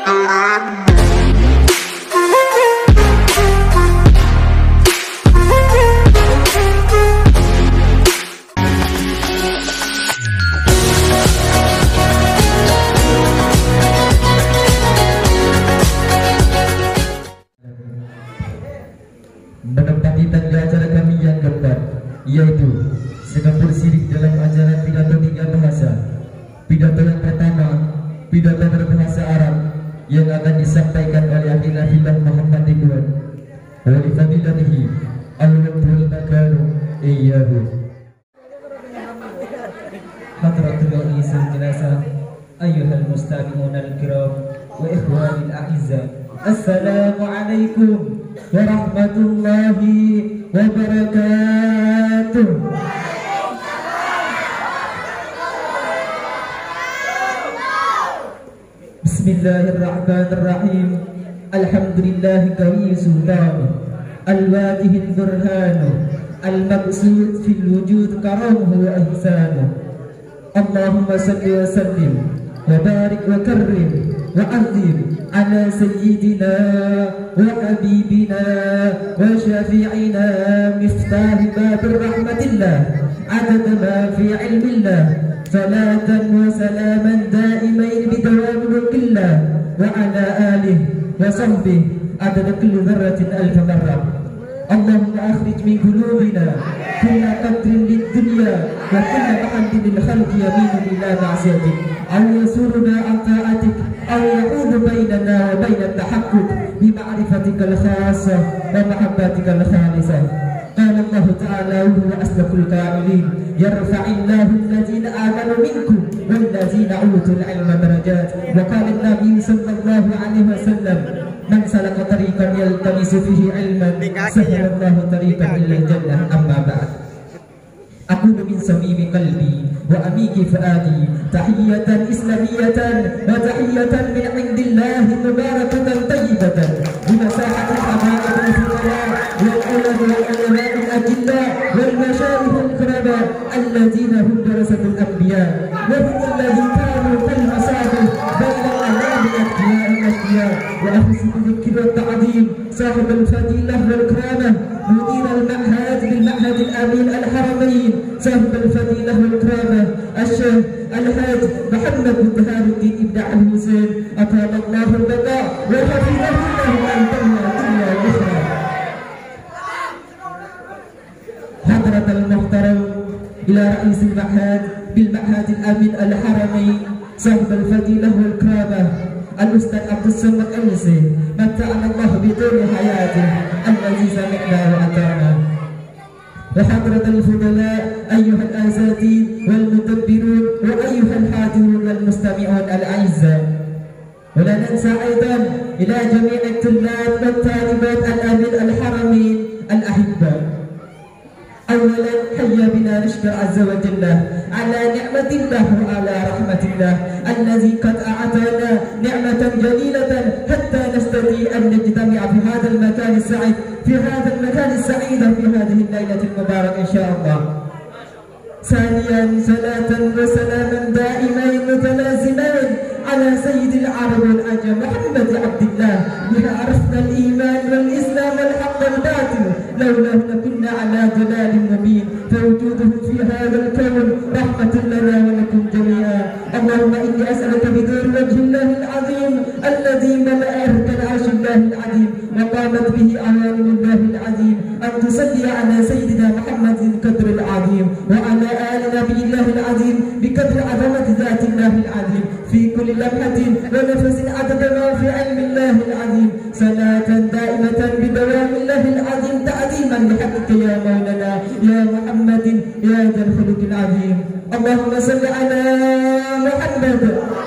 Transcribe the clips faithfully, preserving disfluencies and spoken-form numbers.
Menempati tangga acara kami yang keempat, yaitu sekampur sirik dalam acara pidato tiga bahasa. Pidato yang pertama, pidato berbahasa Arab yang akan disampaikan oleh Akhi Fillah Muhammad Ridwan. Wali fadilatihi al-wabtul makanu iyyahu. Hadratul Isul Jenazah, ayyuhal mustami'un al-kiram wa ikhwanil a'izza, assalamualaikum warahmatullahi wabarakatuh. Bismillahirrahmanirrahim. Alhamdulillahi kawi sultan al-wajihil burhanu al-maqsud fil wujud karamuhu wa ihsanu. Allahumma salli wa sallim wa barik wa karrim wa azim ala sayyidina wa habibina wa syafi'ina miftah babir rahmatillah adada ma fi ilmillah salatan wa salaman daimain bidawam mulkillah wa ala alihi wa sahbihi adada kulli dharratin alfa marrah. Allahumma akhrij min qulubina kulla qadrin lid dunya wa kulla mahabbin lil khalqi yaminu ila ma'siyatik aw yasuruna an ta'atik aw ya'udu bainana wa baina at-tahaqquq bi ma'rifatika al-khassah wa mahabbatika al-khalisah. Qala Allah ta'ala wa huwa asdaqul qa'ilin yarfa'illahu alladhina amanu minkum wal ladzina utul 'ilma darajat. Wa qala an-nabiy sallallahu alaihi wasallam man salaka tariqan yaltamisu fihi 'ilman sahalallahu tariqan ila al-jannah. Amma ba'd. Aqulu min samimi qalbi wa amiki fuadi tahiyatan islamiyatan wa tahiyatan min indillahi mubarakatan tayyibatan bi masahatil habaib al-fuqara wal ulama wal ulama al-ajilla wal mashayikh al-quraba alladhina hum darasatul anbiya wa hum alladhi kanu kal masabih bayna al-anam al-atqiya al-atqiya wa ahsib dhikr wa ta'zim sahib al-fadilah wal karamah mudir al-ma'had bil ma'had al-amin al-haramain صاحب الفضيلة والكرامة الشيخ الحاج محمد بن بهار الدين ابن علي حسين أطال الله البقاء وحفظه الله عن الدنيا والأخرى. حضرة المحترم إلى رئيس المعهد بالمعهد الأمين الحرمين صاحب الفضيلة والكرامة الأستاذ عبد الصمد الأنسي متعنا الله بطول حياته الذي سمعنا وأطعنا. وحضرة الفضلاء أيها الأساتذة والمدبرون وأيها الحاضرون والمستمعون الأعزاء. ولا ننسى أيضا إلى جميع الطلاب والطالبات الأمين الحرمين الأحباء. أولا حيا بنا نشكر عز وجل على نعمة الله وعلى رحمة الله الذي قد أعطانا نعمة جليلة حتى نستطيع أن نجتمع في هذا المكان السعيد في هذا المكان السعيد في هذه الليلة المباركة إن شاء الله. ثانيا صلاة وسلاما دائمين متلازمين على سيد العرب والعجم محمد عبد الله بها عرفنا الإيمان والإسلام والحق والباطل لولاه لكنا على ضلال مبين فوجوده في هذا الكون رحمة لنا ولكم جميعا. اللهم إني أسألك بدور وجه الله العظيم الذي ملأ أرض عرش الله العظيم وقامت به أعوان الله العظيم أن تصلي على سيدنا محمد القدر العظيم وعلى آل نبي الله العظيم بقدر عظمة ذات الله العظيم في كل لمحة ونفس عدد ما في علم الله العظيم صلاة دائمة بدوام الله العظيم تعظيما لحقك يا مولانا يا محمد يا ذا الخلق العظيم. اللهم صل على محمد.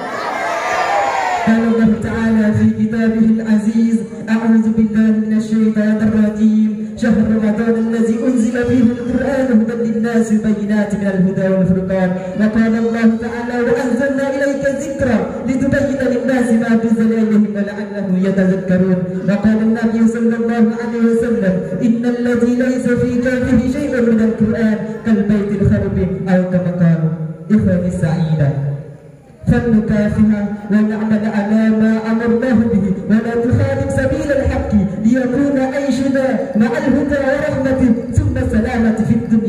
قال الله تعالى في كتابه العزيز أعوذ بالله من الشيطان الرجيم شهر رمضان الذي أنزل فيه القرآن هدى للناس بينات من الهدى والفرقان. وقال الله تعالى وأنزلنا إليك الذكر لتبين للناس ما نزل إليهم ولعلهم يتذكرون. وقال النبي صلى الله عليه وسلم إن الذي ليس في كافه شيء من القرآن كالبيت الخرب أو كما قالوا. إخواني السعيدة فلنكافها ونعمل على ما أمرناه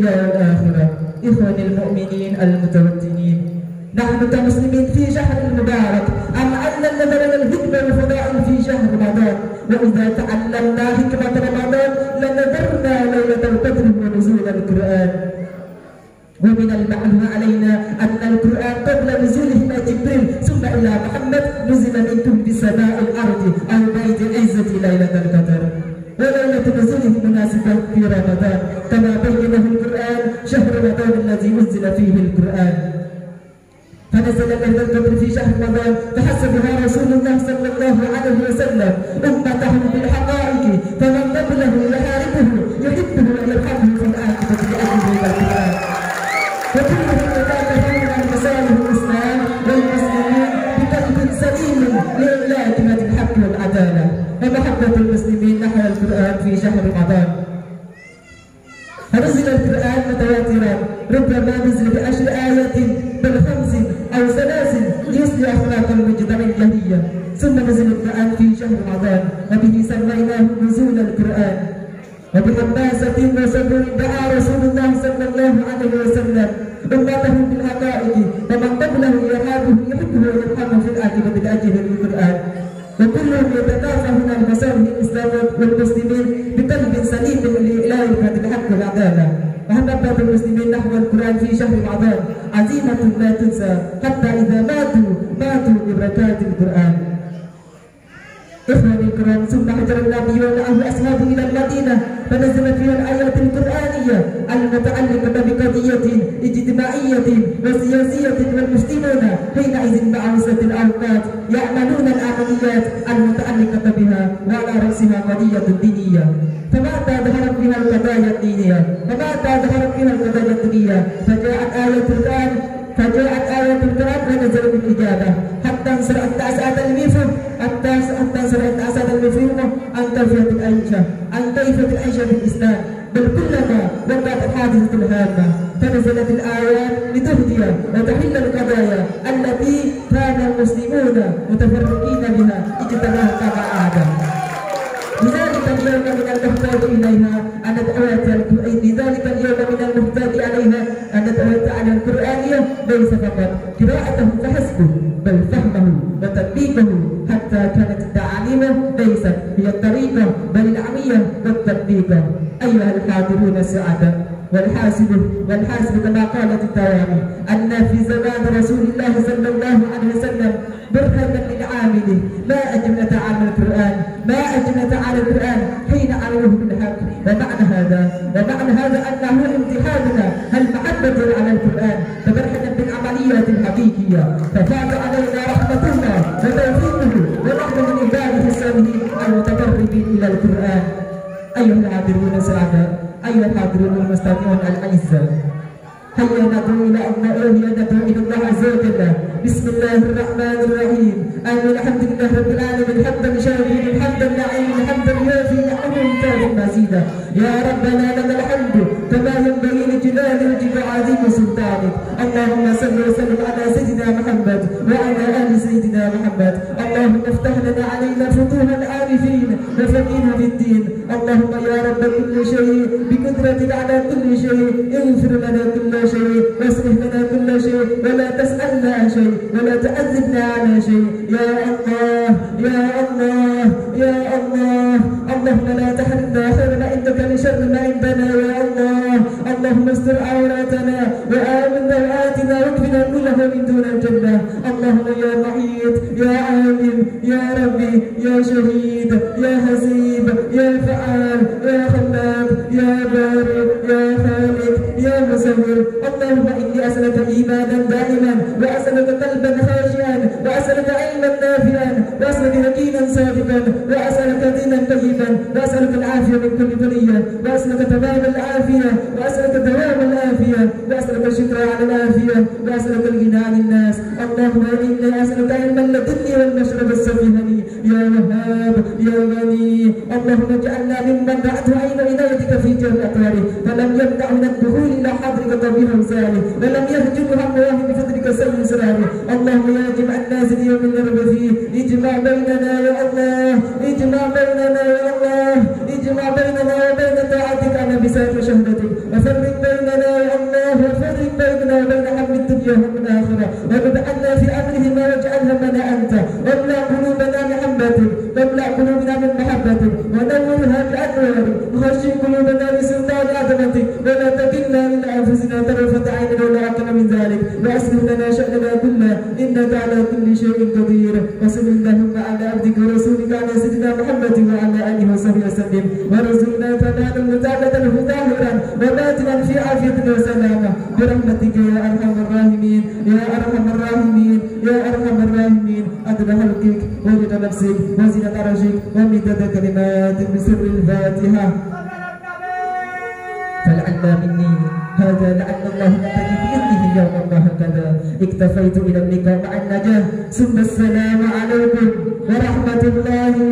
الدنيا والآخرة. إخواني المؤمنين المتوطنين، نحن كمسلمين في شهر المبارك أم أن نظرنا الحكمة والفضائل في شهر رمضان، وإذا تعلمنا حكمة رمضان لنظرنا ليلة القدر ونزول القرآن. ومن المعلوم علينا أن القرآن قبل نزوله إلى جبريل ثم إلى محمد نزل منكم بسماء الأرض أو بيت العزة ليلة القدر، وليلة نزوله مناسبة في رمضان كما بينه القرآن شهر رمضان الذي أنزل فيه القرآن. فنزل ليلة القدر في شهر رمضان فحسبها رسول الله صلى الله عليه وسلم أمته بالحقائق، فمن قبله يحاربه يحبه ويرحمه في الآخرة بأجل القرآن. وكلهم يتابعون عن مصالح الإسلام والمسلمين بقلب سليم لإعلاء كلمة الحق والعدالة ومحبة المسلمين نحو القرآن في شهر رمضان. فنزل القرآن متواترا، ربما نزل بعشر آيات بل خمس أو ثلاث ليصلح أخلاق المجتمع الجاهلية. ثم نزل القرآن في شهر رمضان وبه سميناه نزول القرآن. وبحماسة وصبر دعا رسول الله صلى الله عليه وسلم أمته بالحقائق، فمن قبله يهابه يحبه ويرحمه في العاقبة لأجل القرآن. وكلهم يتكافئون عن مصالح الإسلام والمسلمين بقلب سليم لإعلاء كلمة الحق والعدالة. ومحبة المسلمين نحو القرآن في شهر رمضان عزيمة لا تنسى حتى إذا ماتوا ماتوا ببركات القرآن. إخواني الكرام، ثم هجر النبي ومعه أصحابه إلى المدينة فنزلت فيها الآيات القرآنية المتعلقة بقضية اجتماعية وسياسية، والمسلمون حينئذ بعوزة الأوقات يعملون العمليات المتعلقة بها وعلى رأسها قضية دينية. فمتى ظهرت بها القضايا الدينية فمتى ظهرت بها القضايا الدينية فجاءت آية القرآن فجاءت آية القرآن ونزل بالإجابة حتى انصرعت أسعد المفهوم حتى انصرعت أسعد المفهوم عن كيفية العيشة عن كيفية العيشة في الإسلام، بل كلما وقعت حادثة الهامة فنزلت الآيات لتهدي وتحل القضايا التي كان المسلمون متفرقين بها اجتماعا كما عاد. لذلك اليوم من المحتاج إليها أن ندعوات لذلك اليوم من المحتاج عليها أن ندعوات على القرآنية ليس فقط قراءته فحسب بل فهمه وتطبيقه، حتى كانت التعاليم ليست هي الطريقة بل العمية والتطبيق. أيها الحاضرون السعداء، والحاسب والحاسب كما قالت التوامي أن في زمان رسول الله صلى الله عليه وسلم برهنا للعامل ما أجمل تعالى القرآن ما أجمل تعالى القرآن حين عمله بالحق. ومعنى هذا ومعنى هذا أنه امتحاننا هل محبة على القرآن فبرهنا بالعمليات الحقيقية، ففاض علينا رحمة الله وتوفيقه ونحن من عباده الصالحين المتقربين إلى القرآن. أيها الحاضرون السعداء، أيها الحاضرون المستمعون الأعزاء، هيا ندعو إلى الله هيا ندعو إلى الله عز وجل. بسم الله الرحمن الرحيم. أن الحمد لله رب العالمين حمدا شاكرا حمدا نعيما حمدا يوافي نعمه كافٍ مزيدا. يا ربنا لك الحمد كما ينبغي لجلال وجهك وعظيم سلطانك. اللهم صل وسلم على سيدنا محمد وعلى آل سيدنا محمد. اللهم افتح لنا علينا فتوح العارفين وفقهنا في الدين. اللهم يا رب كل شيء بقدرتك على كل شيء اغفر لنا كل شيء واصلح لنا كل شيء ولا تسألنا عن شيء ولا تعذبنا على شيء. يا الله يا الله يا الله اللهم لا تحرمنا خير ما عندك لشر ما عندنا. يا الله اللهم استر عوراتنا وآمن روعاتنا واكفنا كله من دون الجنة. اللهم يا محيط يا عالم يا ربي يا شهيد يا حسيب يا فعال يا خلاق يا بارئ يا خالق يا مصور. اللهم إني أسألك إيمانا دائما وأسألك قلبا خاشعا وأسألك علما نافعا وأسألك يقينا صادقا وأسألك دينا طيبا وأسألك العافية من كل بلية وأسألك تمام العافية وأسألك دوام العافية وأسألك الشكر على العافية وأسألك الغنى عن الناس. اللهم إني أسألك علما لدني والمشرب السفيهني يا وهاب يا غني. اللهم اجعلنا ممن دعت عين عنايتك في جهل أطواره فلم يمنع من الدخول إلى حضرك طبيب أمثاله ولم يهجر همواه بفضلك سلم سراره. اللهم يا جمع الناس اليوم نرب فيه اجمع بيننا يا الله اجمع بيننا يا الله اجمع بيننا وبين طاعتك على بساط شهدتك وفرق بيننا الكبير. وصل اللهم على عبدك ورسولك على سيدنا محمد وعلى آله وصحبه وسلم، وارزقنا تمام المتابعة المتاهرا وباتنا في عافية وسلامة برحمتك يا أرحم الراحمين يا أرحم الراحمين يا أرحم الراحمين. عدل خلقك ورضا نفسك وزنة عرشك ومداد كلماتك بسر الفاتحة. فلعل مني هذا لعل الله يهتدي بإذنه يوم ما هكذا اكتفيت إلى اللقاء مع النجاة. ثم السلام عليكم ورحمة الله